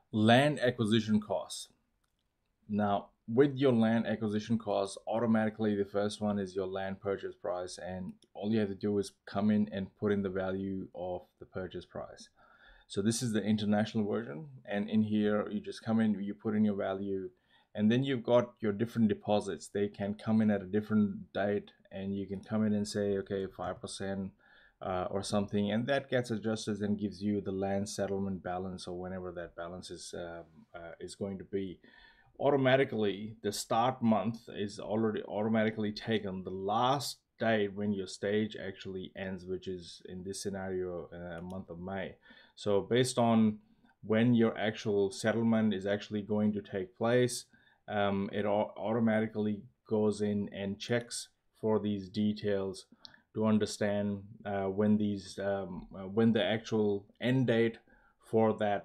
Land acquisition costs. Now, with your land acquisition costs, automatically the first one is your land purchase price, and all you have to do is come in and put in the value of the purchase price. So this is the international version, and in here you just come in, you put in your value, and then you've got your different deposits. They can come in at a different date, and you can come in and say, okay, 5%. Or something, and that gets adjusted and gives you the land settlement balance, or whenever that balance is going to be. Automatically, the start month is already automatically taken the last date when your stage actually ends, which is in this scenario month of May. So based on when your actual settlement is actually going to take place, it automatically goes in and checks for these details to understand when the actual end date for that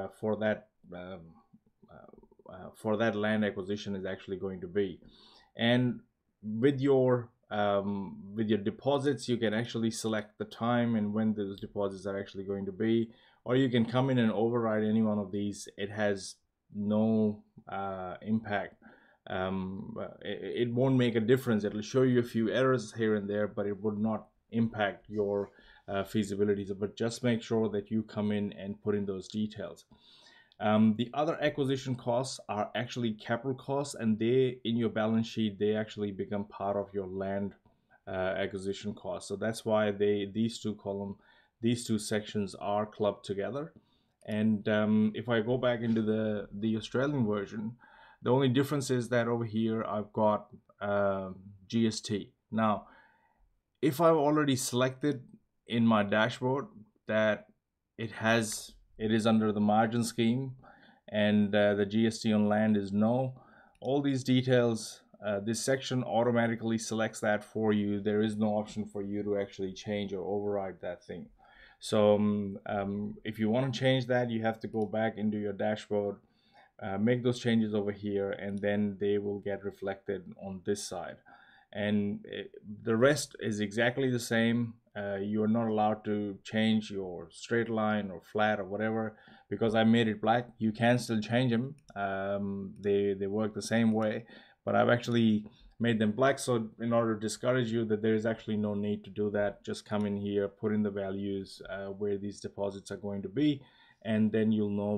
for that land acquisition is actually going to be. And with your deposits, you can actually select the time and when those deposits are actually going to be, or you can come in and override any one of these. It has no impact. It won't make a difference. It'll show you a few errors here and there, but it would not impact your feasibility. But just make sure that you come in and put in those details. The other acquisition costs are actually capital costs, and they, in your balance sheet, they actually become part of your land acquisition costs. So that's why these two sections are clubbed together. And if I go back into the Australian version, the only difference is that over here I've got GST. Now, if I've already selected in my dashboard that it is under the margin scheme, and the GST on land is no, all these details, this section automatically selects that for you. There is no option for you to actually change or override that thing. So if you want to change that, you have to go back into your dashboard, make those changes over here, and then they will get reflected on this side. And the rest is exactly the same. You are not allowed to change your straight line or flat or whatever, because I made it black. You can still change them. They work the same way, but I've actually made them black, so in order to discourage you that there is actually no need to do that, just come in here, put in the values where these deposits are going to be, and then you'll know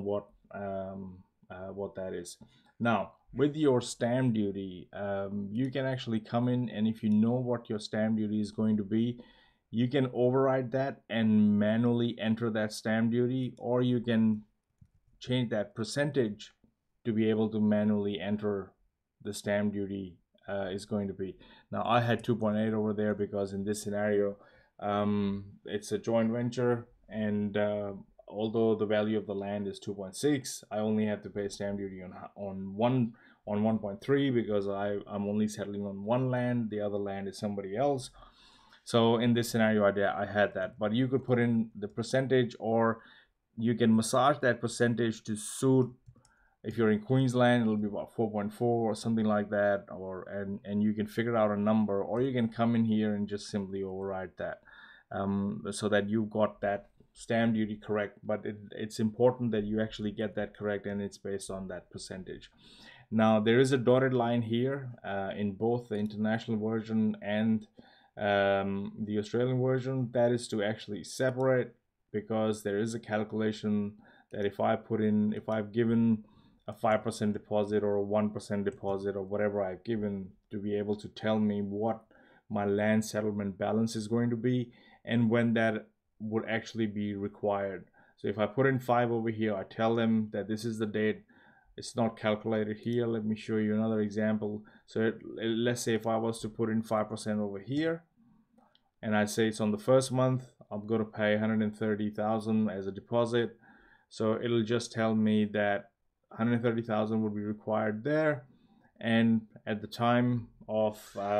what that is. Now, with your stamp duty, you can actually come in, and if you know what your stamp duty is going to be, you can override that and manually enter that stamp duty, or you can change that percentage to be able to manually enter the stamp duty is going to be. Now, I had 2.8 over there because in this scenario, it's a joint venture, and although the value of the land is 2.6, I only have to pay stamp duty on 1.3 because I'm only settling on one land. The other land is somebody else. So in this scenario, I had that. But you could put in the percentage, or you can massage that percentage to suit. If you're in Queensland, it'll be about 4.4 or something like that, or and you can figure out a number, or you can come in here and just simply override that, so that you got that stamp duty correct. But it's important that you actually get that correct, and it's based on that percentage. Now, there is a dotted line here in both the international version and the Australian version. That is to actually separate, because there is a calculation that if I've given a 5% deposit or a 1% deposit or whatever I've given, to be able to tell me what my land settlement balance is going to be and when that would actually be required. So if I put in 5 over here, I tell them that this is the date. It's not calculated here. Let me show you another example. So let's say if I was to put in 5% over here, and I say it's on the first month, I'm going to pay 130,000 as a deposit. So it'll just tell me that 130,000 would be required there, and at the time of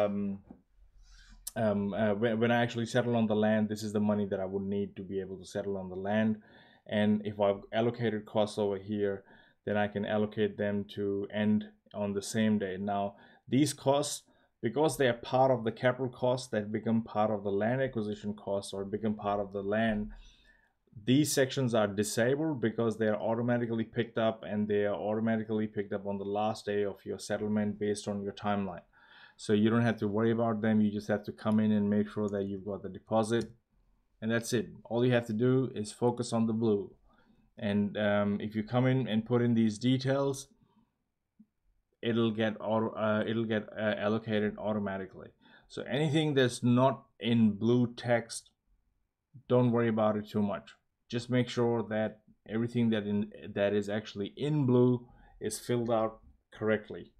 when I actually settle on the land, this is the money that I would need to be able to settle on the land. And if I've allocated costs over here, then I can allocate them to end on the same day. Now, these costs, because they are part of the capital costs that become part of the land acquisition costs or become part of the land, these sections are disabled because they are automatically picked up, and they are automatically picked up on the last day of your settlement based on your timeline. So you don't have to worry about them. You just have to come in and make sure that you've got the deposit, and that's it. All you have to do is focus on the blue. And if you come in and put in these details, it'll get allocated automatically. So anything that's not in blue text, don't worry about it too much. Just make sure that everything that is actually in blue is filled out correctly.